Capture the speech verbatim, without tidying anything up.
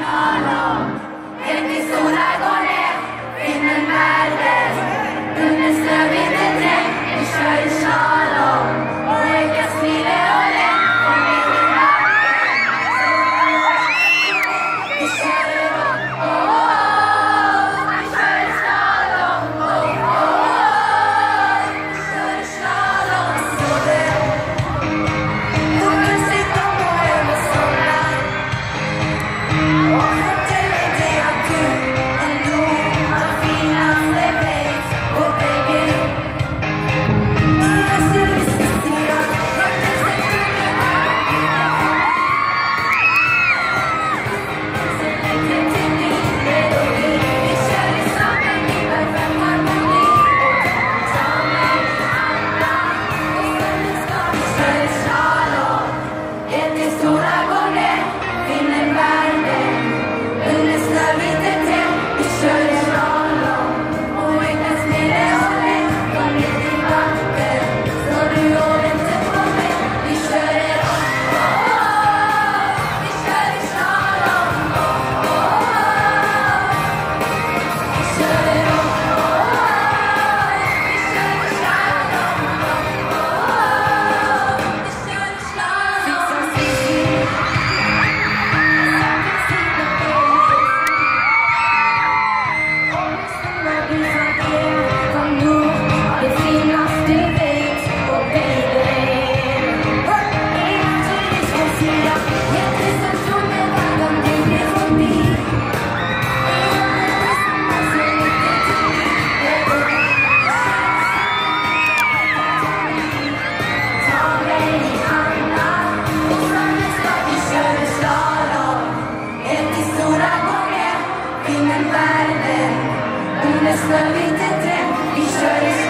slalom. En till sola går ner, vinden världen. Under snövinterträng, vi kör i slalom. Och ökar smiler och lätt, och ner till backen. Vi kör i rock, oh, oh, oh. Vi kör i slalom, oh, oh, oh. Vi kör i slalom, så det då kan sitta på över sommaren. Och fortäller dig att du är nog av finaste väg. Och baby, i resten vi ska se att jag kan sätta mig här. Så längre till din melodi. Vi kör i samman i perfekt harmoni. Ta mig i handen, och sen ska vi köra i slalom. En till stora går ner, vinden världen. Under snövinterträng, vi kör i slalom. Och ökar smiler och lätt, kom ner till backen. Så du och väntar på mig, vi kör i rock, oh, oh, oh. Vi kör i slalom, oh, oh, oh. Vi kör i rock, oh, oh, oh. Vi kör i slalom, oh, oh, oh. Vi kör i slalom. Fixa sist. Under snövinterträng, vi kör i